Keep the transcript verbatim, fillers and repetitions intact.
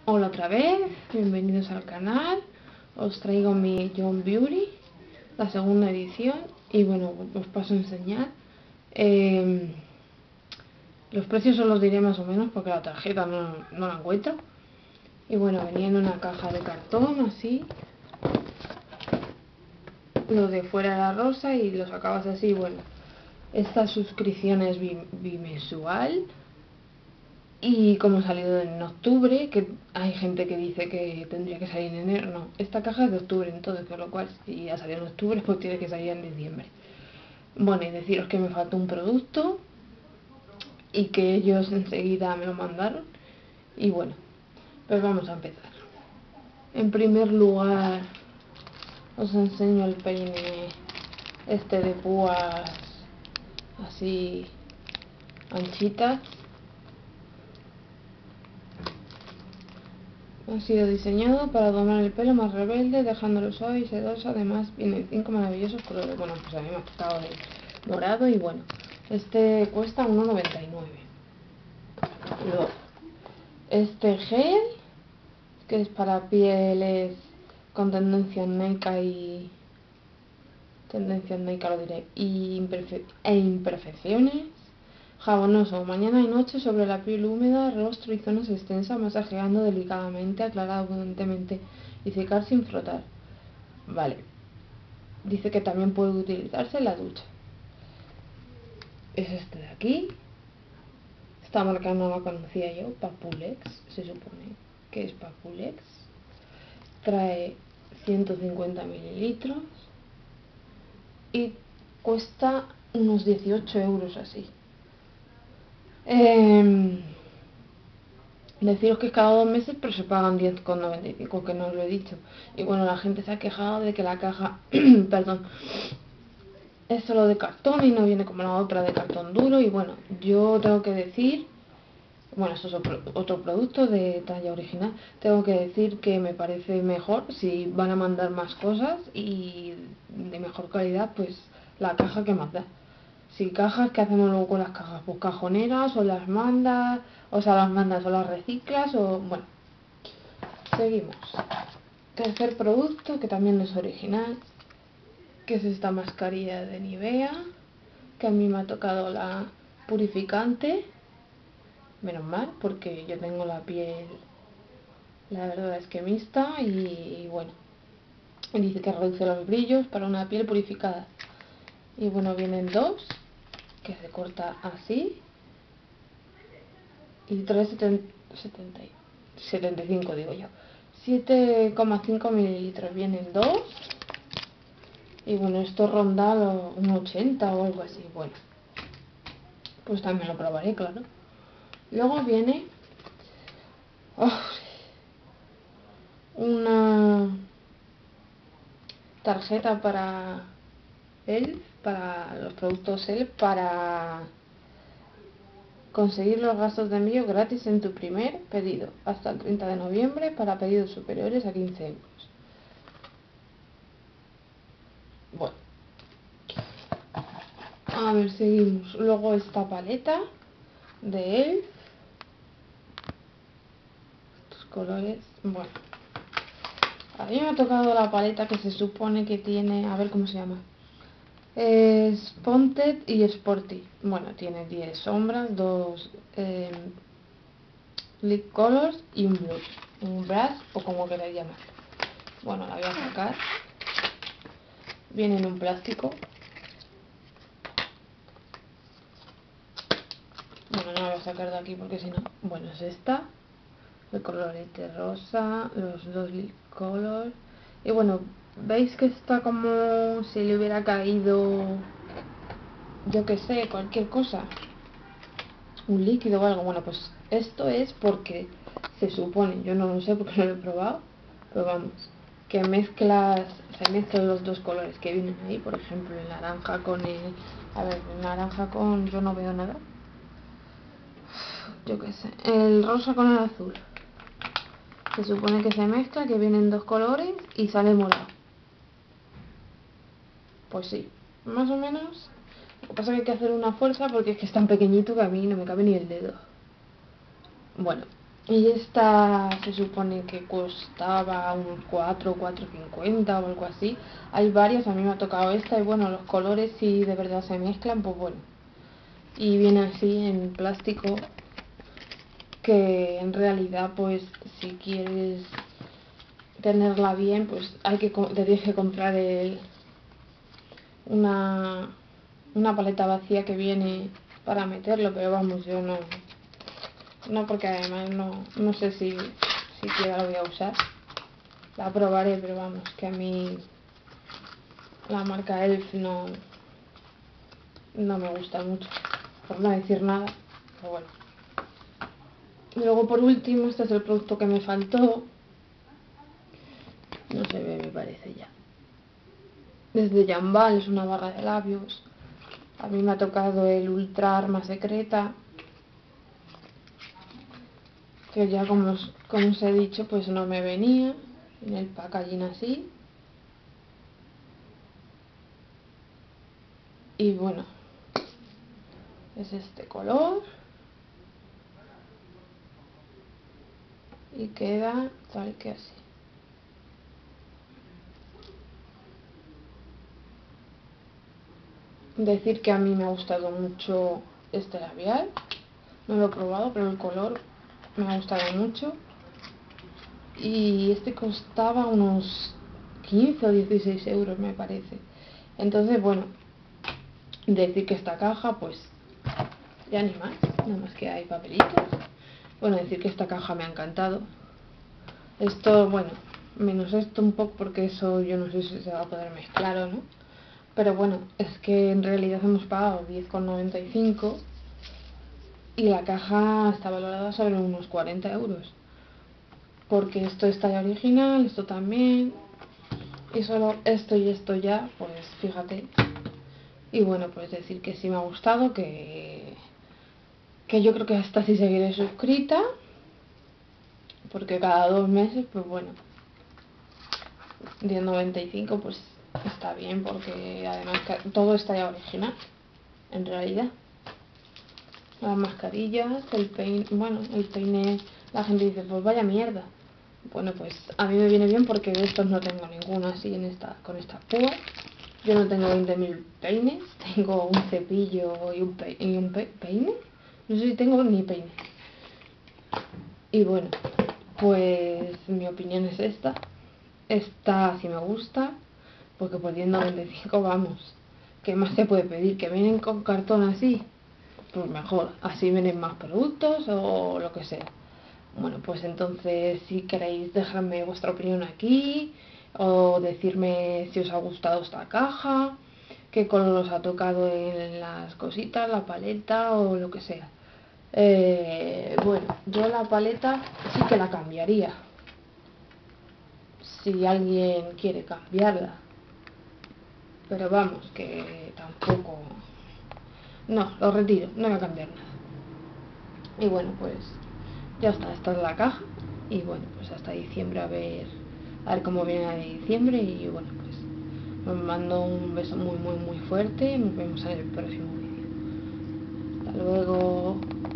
Hola otra vez, bienvenidos al canal. Os traigo mi John Beauty, la segunda edición. Y bueno, os paso a enseñar. Eh, los precios os los diré más o menos porque la tarjeta no, no la encuentro. Y bueno, venía en una caja de cartón así. Lo de fuera era rosa y lo sacabas así. Bueno, esta suscripción es bimensual. Y como ha salido en octubre, que hay gente que dice que tendría que salir en enero, no, esta caja es de octubre, entonces, con lo cual, si ha salido en octubre, pues tiene que salir en diciembre. Bueno, y deciros que me falta un producto y que ellos enseguida me lo mandaron. Y bueno, pues vamos a empezar. En primer lugar, os enseño el peine este de púas así anchitas. Ha sido diseñado para domar el pelo más rebelde, dejándolo suave y sedoso. Además, vienen cinco maravillosos colores. Bueno, pues a mí me ha tocado el dorado y bueno, este cuesta uno noventa y nueve. Luego, este gel, que es para pieles con tendencia Neika y... Tendencia Neika lo diré, y imperfe e imperfecciones. Jabonoso, mañana y noche sobre la piel húmeda, rostro y zonas extensas, masajeando delicadamente, aclarar abundantemente y secar sin frotar. Vale. Dice que también puede utilizarse en la ducha. Es este de aquí. Esta marca no la conocía yo, Papulex, se supone que es Papulex. Trae ciento cincuenta mililitros y cuesta unos dieciocho euros así. Eh, deciros que es cada dos meses, pero se pagan diez con noventa y cinco, que no os lo he dicho. Y bueno, la gente se ha quejado de que la caja, perdón, es solo de cartón y no viene como la otra de cartón duro. Y bueno, yo tengo que decir, bueno, esto es otro, otro producto de talla original, tengo que decir que me parece mejor si van a mandar más cosas y de mejor calidad, pues la caja que más da. Si cajas, ¿qué hacemos luego con las cajas? Pues cajoneras, o las mandas, o sea, las mandas o las reciclas, o bueno. Seguimos. Tercer producto, que también es original, que es esta mascarilla de Nivea, que a mí me ha tocado la purificante. Menos mal, porque yo tengo la piel, la verdad es que mixta, y, y bueno, dice que reduce los brillos para una piel purificada. Y bueno, vienen dos, que se corta así, y trae setenta y cinco, digo yo, siete coma cinco mililitros, vienen dos. Y bueno, esto ronda un ochenta o algo así. Bueno, pues también lo probaré, claro. Luego viene oh, una tarjeta para él, para los productos él, para conseguir los gastos de envío gratis en tu primer pedido hasta el treinta de noviembre para pedidos superiores a quince euros. Bueno, a ver, seguimos. Luego esta paleta de él, estos colores. Bueno, a mí me ha tocado la paleta que se supone que tiene, a ver cómo se llama, es Ponted y Sporty. Bueno, tiene diez sombras, dos eh, lip colors y un blush, un brush o como queráis llamar. Bueno, la voy a sacar. Viene en un plástico. Bueno, no la voy a sacar de aquí porque si no... Bueno, es esta. El colorete rosa, los dos lip colors. Y bueno, veis que está como si le hubiera caído, yo que sé, cualquier cosa, un líquido o algo. Bueno, pues esto es porque se supone, yo no lo sé porque no lo he probado, pero vamos, que mezclas, se mezclan los dos colores que vienen ahí, por ejemplo, el naranja con el, a ver, el naranja con, yo no veo nada, yo qué sé, el rosa con el azul. Se supone que se mezcla, que vienen dos colores y sale morado. Pues sí, más o menos. Lo que pasa es que hay que hacer una fuerza porque es que es tan pequeñito que a mí no me cabe ni el dedo. Bueno, Y esta se supone que costaba unos cuatro, cuatro cincuenta o algo así. Hay varias, a mí me ha tocado esta y bueno, los colores si de verdad se mezclan, pues bueno. Y viene así en plástico, que en realidad pues si quieres tenerla bien, pues hay que te tienes que comprar el, una, una paleta vacía que viene para meterlo, pero vamos, yo no, no porque además no, no sé si siquiera lo voy a usar. La probaré, pero vamos, que a mí la marca Elf no, no me gusta mucho, por no decir nada, pero bueno. Y luego por último, este es el producto que me faltó. No se ve, me parece ya. Desde Jambal, es una barra de labios. A mí me ha tocado el Ultra Arma Secreta, que ya como os, como os he dicho, pues no me venía en el packaging así. Y bueno, es este color. Y queda tal que así. Decir que a mí me ha gustado mucho este labial. No lo he probado, pero el color me ha gustado mucho. Y este costaba unos quince o dieciséis euros, me parece. Entonces, bueno, decir que esta caja, pues, ya ni más, nada más que hay papelitos. Bueno, decir que esta caja me ha encantado. Esto, bueno, menos esto un poco porque eso yo no sé si se va a poder mezclar o no. Pero bueno, es que en realidad hemos pagado diez con noventa y cinco y la caja está valorada sobre unos cuarenta euros. Porque esto está ya original, esto también, y solo esto y esto ya, pues fíjate. Y bueno, pues decir que sí me ha gustado, que, que yo creo que hasta sí seguiré suscrita, porque cada dos meses, pues bueno, diez noventa y cinco pues está bien, porque además todo está ya original, en realidad. Las mascarillas, el peine, bueno, el peine, la gente dice, pues vaya mierda. Bueno, pues a mí me viene bien porque de estos no tengo ninguno así en esta, con estas púas. Yo no tengo veinte mil peines, tengo un cepillo y un, pe y un pe peine. No sé si tengo ni peine. Y bueno, pues mi opinión es esta. Esta sí me gusta, porque por diez noventa y cinco vamos. ¿Qué más se puede pedir? ¿Que vienen con cartón así? Pues mejor, así vienen más productos o lo que sea. Bueno, pues entonces si queréis dejarme vuestra opinión aquí o decirme si os ha gustado esta caja, qué color os ha tocado en las cositas, la paleta o lo que sea. Eh, bueno, yo la paleta sí que la cambiaría, si alguien quiere cambiarla. Pero vamos, que tampoco... No, lo retiro, no voy a cambiar nada. Y bueno, pues ya está, esta es la caja. Y bueno, pues hasta diciembre a ver, a ver cómo viene de diciembre. Y bueno, pues os mando un beso muy muy muy fuerte. Nos vemos en el próximo vídeo. Hasta luego.